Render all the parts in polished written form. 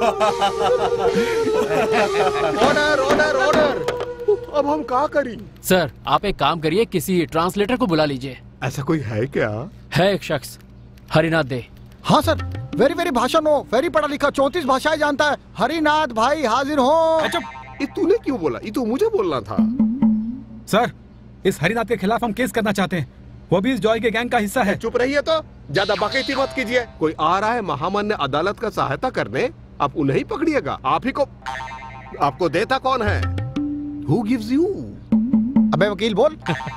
Order order order. अब हम क्या करें? सर आप एक काम करिए, किसी ट्रांसलेटर को बुला लीजिए। ऐसा कोई है क्या? है एक शख्स, हरिनाथ दे। हाँ सर, वेरी वेरी भाषण हो, वेरी पढ़ा लिखा, 34 भाषाएं जानता है। हरिनाथ भाई हाजिर हो। ये तूने क्यों बोला? ये तो मुझे बोलना था। सर इस हरिनाथ के खिलाफ हम केस करना चाहते हैं, वो भी इस जॉय के गैंग का हिस्सा है। चुप रहिए तो, ज्यादा बकैती मत कीजिए। कोई आ रहा है महामान्य अदालत का सहायता करने, आप उन्हें ही पकड़िएगा। आप ही को, आपको देता कौन है? Who gives you? अबे वकील बोल।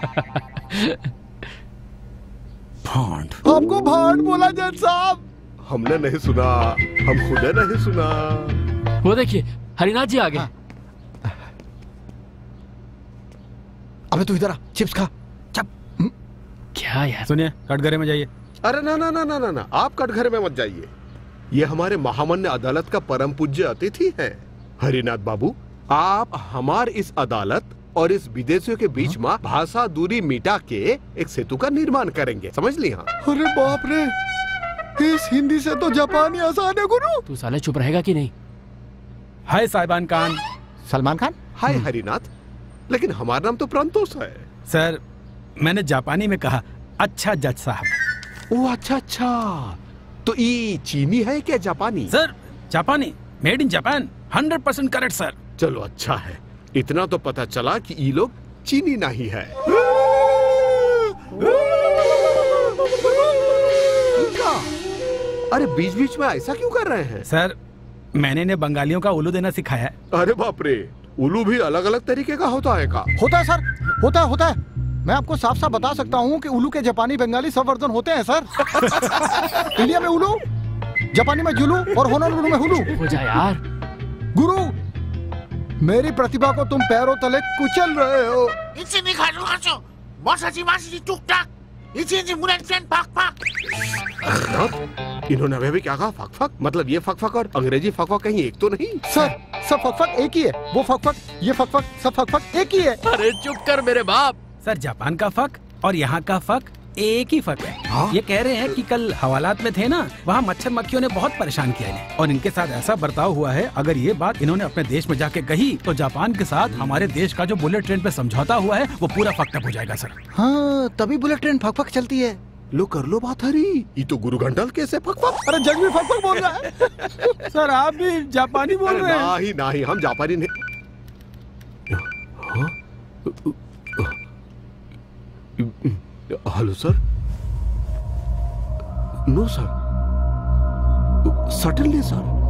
भांड। आपको भांड बोला जज साहब। हमने नहीं सुना, हम खुद नहीं सुना। वो देखिए हरिनाथ जी आ गए। अबे तू इधर आ, चिप्स खा। चप। क्या यार? सुनिए, कटघरे में जाइए। अरे ना ना ना ना ना ना, आप कटघरे में मत जाइए। ये हमारे महामान्य अदालत का परम पूज्य अतिथि है। हरिनाथ बाबू, आप हमार इस अदालत और इस विदेशियों के बीच में भाषा दूरी मिटा के एक सेतु का निर्माण करेंगे, समझ लिया? अरे बाप रे, इस हिंदी से तो जापानी आसान है गुरु। तू साले चुप रहेगा कि नहीं? हाय साहिबान खान। सलमान खान। हाय हरिनाथ, लेकिन हमारा नाम तो प्रंतोष है। सर मैंने जापानी में कहा अच्छा जज साहब। ओ अच्छा अच्छा, तो ये चीनी है क्या जापानी? सर जापानी, made in Japan, 100% correct sir. चलो अच्छा है, इतना तो पता चला कि ये लोग चीनी नहीं है। अरे बीच बीच में ऐसा क्यों कर रहे हैं? सर मैंने इन्हें बंगालियों का उल्लू देना सिखाया है। अरे बाप रे, उल्लू भी अलग अलग तरीके का होता है का? होता है सर, होता है। मैं आपको साफ साफ बता सकता हूँ कि उल्लू के जापानी बंगाली सब वर्जन होते हैं सर। इंडिया में उल्लू, जापानी में जुलू और होनोलुलु में हुलू। हो जा यार। गुरु, मेरी प्रतिभा को तुम पैरों तले कुचल रहे हो। इन्होंने अभी क्या कहा? Fuck fuck? मतलब ये फक फक और अंग्रेजी फक फक कहीं एक तो नहीं? सर सब फक फक एक ही है, वो फक फक, ये फक फक, सब फक फक एक ही है। अरे चुप कर मेरे बाप। सर जापान का फक और यहाँ का फक एक ही फक है। हाँ? ये कह रहे हैं कि कल हवालात में थे ना, वहाँ मच्छर मक्खियों ने बहुत परेशान किया इन्हें और इनके साथ ऐसा बर्ताव हुआ है। अगर ये बात इन्होंने अपने देश में जाके कही तो जापान के साथ हमारे देश का जो बुलेट ट्रेन पे समझौता हुआ है वो पूरा फकटअप हो जाएगा सर। हाँ तभी बुलेट ट्रेन फक फक चलती है। लो कर लो बात हरी, ये तो गुरु घंटल कैसे फक फक? अरे जग भी फक फक बोल रहा है। सर आप भी जापानी बोल रहे हैं? नहीं नहीं, हम जापानी नहीं। Hello sir. No sir, certainly sir.